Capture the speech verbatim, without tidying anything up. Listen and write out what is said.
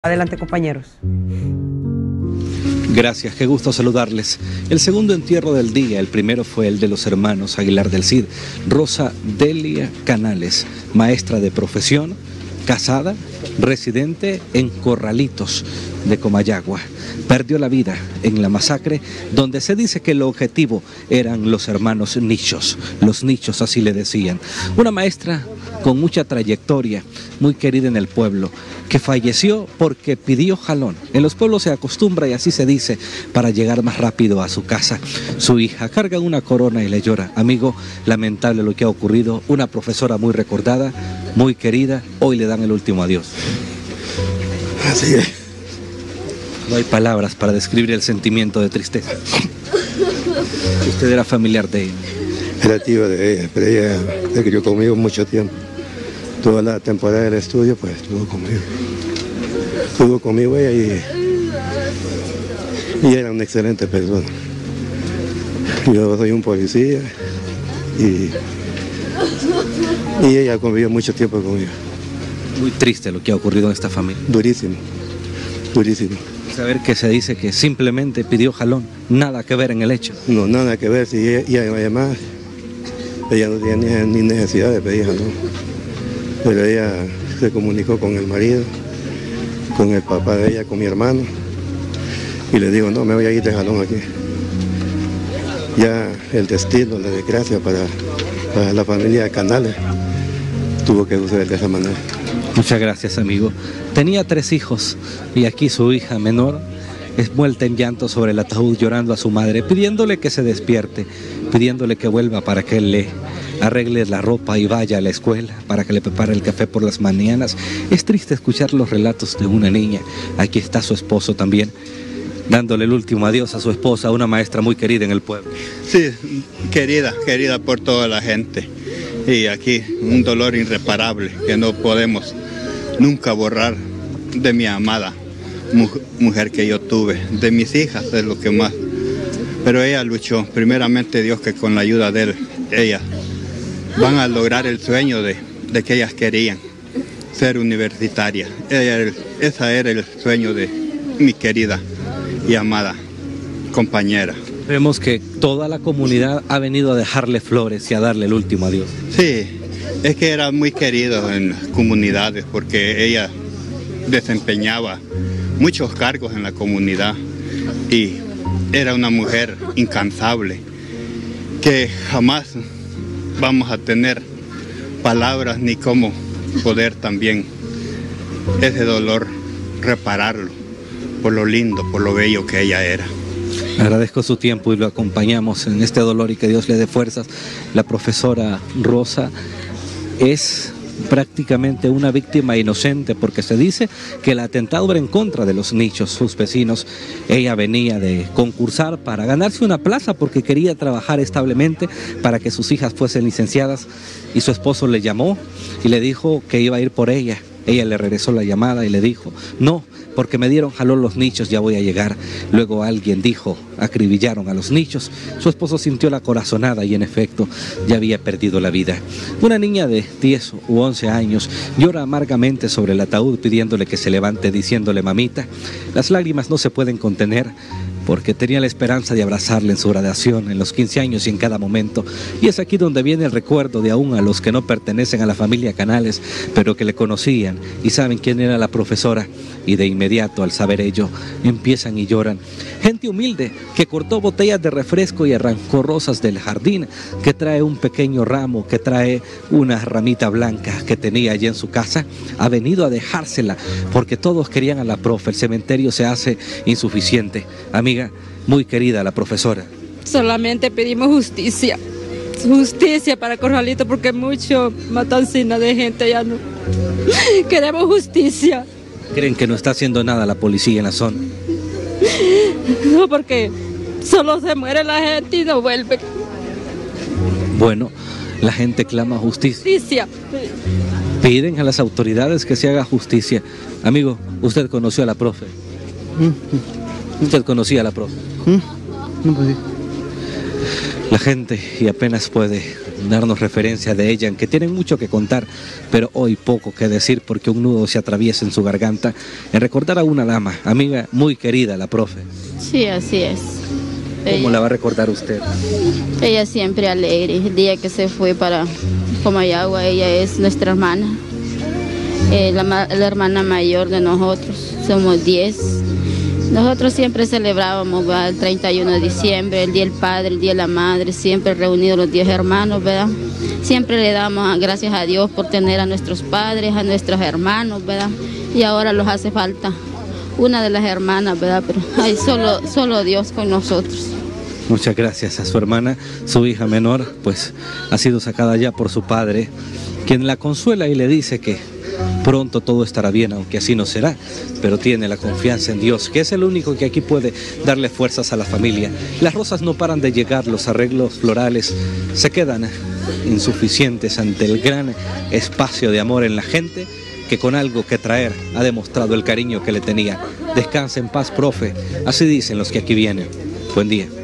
Adelante, compañeros. Gracias, qué gusto saludarles. El segundo entierro del día, el primero fue el de los hermanos Aguilar del Cid. Rosa Delia Canales, maestra de profesión, casada, residente en Corralitos de Comayagua. Perdió la vida en la masacre, donde se dice que el objetivo eran los hermanos Nichos. Los Nichos, así le decían. Una maestra con mucha trayectoria, muy querida en el pueblo, que falleció porque pidió jalón. En los pueblos se acostumbra, y así se dice, para llegar más rápido a su casa. Su hija carga una corona y le llora. Amigo, lamentable lo que ha ocurrido. Una profesora muy recordada, muy querida, hoy le dan el último adiós. Así es. No hay palabras para describir el sentimiento de tristeza. Usted era familiar de ella. Era tío de ella, pero ella se crió conmigo mucho tiempo. Toda la temporada del estudio, pues, estuvo conmigo. Estuvo conmigo ella y, y era una excelente persona. Yo soy un policía y, y ella convivió mucho tiempo conmigo. Muy triste lo que ha ocurrido en esta familia. Durísimo, durísimo. Saber que se dice que simplemente pidió jalón, nada que ver en el hecho. No, nada que ver, si ella, y además ella no tenía ni, ni necesidad de pedir jalón. Pero ella se comunicó con el marido, con el papá de ella, con mi hermano, y le dijo, no, me voy a ir de jalón aquí. Ya el destino, la desgracia para, para la familia de Canales tuvo que suceder de esa manera. Muchas gracias, amigo. Tenía tres hijos y aquí su hija menor es vuelta en llanto sobre el ataúd, llorando a su madre, pidiéndole que se despierte, pidiéndole que vuelva para que él le arregle la ropa y vaya a la escuela, para que le prepare el café por las mañanas. Es triste escuchar los relatos de una niña. Aquí está su esposo también, dándole el último adiós a su esposa, una maestra muy querida en el pueblo. Sí, querida, querida por toda la gente. Y aquí un dolor irreparable que no podemos nunca borrar de mi amada mujer que yo tuve, de mis hijas, es lo que más. Pero ella luchó, primeramente Dios, que con la ayuda de él, ella van a lograr el sueño de, de que ellas querían, ser universitaria. Ella, ese era el sueño de mi querida y amada compañera. Vemos que toda la comunidad ha venido a dejarle flores y a darle el último adiós. Sí, es que era muy querido en las comunidades porque ella desempeñaba muchos cargos en la comunidad y era una mujer incansable que jamás vamos a tener palabras ni cómo poder también ese dolor repararlo por lo lindo, por lo bello que ella era. Agradezco su tiempo y lo acompañamos en este dolor y que Dios le dé fuerzas. La profesora Rosa es prácticamente una víctima inocente porque se dice que el atentado era en contra de los Nichos, sus vecinos. Ella venía de concursar para ganarse una plaza porque quería trabajar establemente para que sus hijas fuesen licenciadas y su esposo le llamó y le dijo que iba a ir por ella. Ella le regresó la llamada y le dijo, no, porque me dieron jalón los Nichos, ya voy a llegar. Luego alguien dijo, acribillaron a los Nichos. Su esposo sintió la corazonada y en efecto ya había perdido la vida. Una niña de diez u once años llora amargamente sobre el ataúd pidiéndole que se levante, diciéndole, mamita. Las lágrimas no se pueden contener porque tenía la esperanza de abrazarle en su graduación, en los quince años y en cada momento. Y es aquí donde viene el recuerdo de aún a los que no pertenecen a la familia Canales, pero que le conocían y saben quién era la profesora. Y de inmediato, al saber ello, empiezan y lloran. Gente humilde que cortó botellas de refresco y arrancó rosas del jardín, que trae un pequeño ramo, que trae una ramita blanca que tenía allí en su casa, ha venido a dejársela porque todos querían a la profe. El cementerio se hace insuficiente. Amiga, muy querida la profesora. Solamente pedimos justicia, justicia para Corralito porque mucho matancina de gente ya no. Queremos justicia. ¿Creen que no está haciendo nada la policía en la zona? No, porque solo se muere la gente y no vuelve. Bueno, la gente clama justicia. Justicia. Piden a las autoridades que se haga justicia. Amigo, usted conoció a la profe. Usted conocía a la profe. No, pues sí. La gente y apenas puede darnos referencia de ella, en que tienen mucho que contar, pero hoy poco que decir porque un nudo se atraviesa en su garganta, en recordar a una dama, amiga muy querida, la profe. Sí, así es. ¿Cómo Ella, la va a recordar usted? ella siempre alegre. El día que se fue para Comayagua, ella es nuestra hermana, eh, la, la hermana mayor de nosotros, somos diez. Nosotros siempre celebrábamos, ¿verdad?, el treinta y uno de diciembre, el Día del Padre, el Día de la Madre, siempre reunidos los diez hermanos, ¿verdad? Siempre le damos gracias a Dios por tener a nuestros padres, a nuestros hermanos, ¿verdad? Y ahora los hace falta una de las hermanas, ¿verdad? Pero hay solo, solo Dios con nosotros. Muchas gracias a su hermana, su hija menor, pues ha sido sacada ya por su padre, quien la consuela y le dice que pronto todo estará bien, aunque así no será, pero tiene la confianza en Dios, que es el único que aquí puede darle fuerzas a la familia. Las rosas no paran de llegar, los arreglos florales se quedan insuficientes ante el gran espacio de amor en la gente, que con algo que traer ha demostrado el cariño que le tenía. Descanse en paz, profe, así dicen los que aquí vienen. Buen día.